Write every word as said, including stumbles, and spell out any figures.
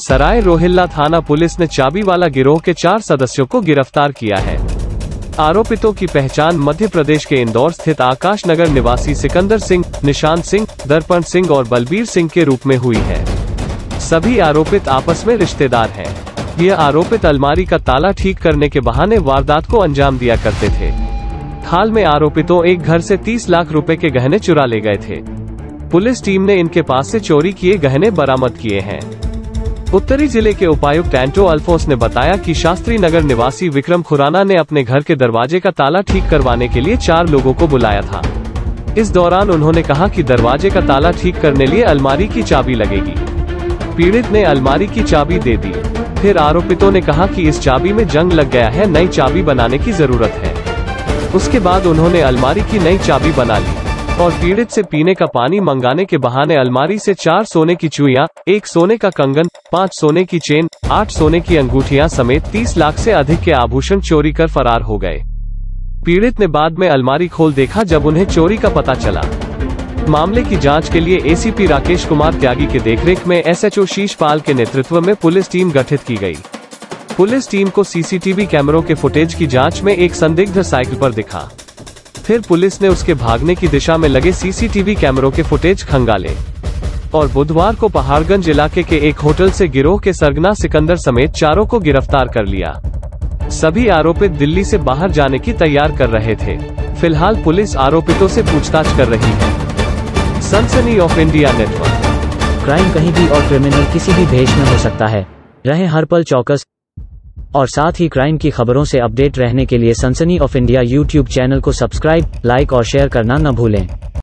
सराय रोहिल्ला थाना पुलिस ने चाबी वाला गिरोह के चार सदस्यों को गिरफ्तार किया है। आरोपितों की पहचान मध्य प्रदेश के इंदौर स्थित आकाश नगर निवासी सिकंदर सिंह, निशांत सिंह, दर्पण सिंह और बलबीर सिंह के रूप में हुई है। सभी आरोपित आपस में रिश्तेदार हैं। यह आरोपित अलमारी का ताला ठीक करने के बहाने वारदात को अंजाम दिया करते थे। हाल में आरोपितों एक घर से तीस लाख रुपए के गहने चुरा ले गए थे। पुलिस टीम ने इनके पास से चोरी किए गहने बरामद किए हैं। उत्तरी जिले के उपायुक्त एंटो अल्फोंस ने बताया कि शास्त्री नगर निवासी विक्रम खुराना ने अपने घर के दरवाजे का ताला ठीक करवाने के लिए चार लोगों को बुलाया था। इस दौरान उन्होंने कहा कि दरवाजे का ताला ठीक करने लिए अलमारी की चाबी लगेगी। पीड़ित ने अलमारी की चाबी दे दी। फिर आरोपितों ने कहा कि इस चाबी में जंग लग गया है, नई चाबी बनाने की जरूरत है। उसके बाद उन्होंने अलमारी की नई चाबी बना ली और पीड़ित से पीने का पानी मंगाने के बहाने अलमारी से चार सोने की चूड़ियां, एक सोने का कंगन, पाँच सोने की चेन, आठ सोने की अंगूठियां समेत तीस लाख से अधिक के आभूषण चोरी कर फरार हो गए। पीड़ित ने बाद में अलमारी खोल देखा जब उन्हें चोरी का पता चला। मामले की जांच के लिए एसीपी राकेश कुमार त्यागी के देखरेख में एसएचओ शीश पाल के नेतृत्व में पुलिस टीम गठित की गई। पुलिस टीम को सीसीटीवी कैमरों के फुटेज की जांच में एक संदिग्ध साइकिल पर दिखा। फिर पुलिस ने उसके भागने की दिशा में लगे सीसीटीवी कैमरों के फुटेज खंगाले और बुधवार को पहाड़गंज इलाके के एक होटल से गिरोह के सरगना सिकंदर समेत चारों को गिरफ्तार कर लिया। सभी आरोपित दिल्ली से बाहर जाने की तैयार कर रहे थे। फिलहाल पुलिस आरोपितों से पूछताछ कर रही है। सनसनी ऑफ इंडिया नेटवर्क। क्राइम कहीं भी और क्रिमिनल किसी भी भेष में हो सकता है। रहे हर पल चौकस और साथ ही क्राइम की खबरों से अपडेट रहने के लिए Sansani of India YouTube channel को सब्सक्राइब, लाइक और शेयर करना न भूलें।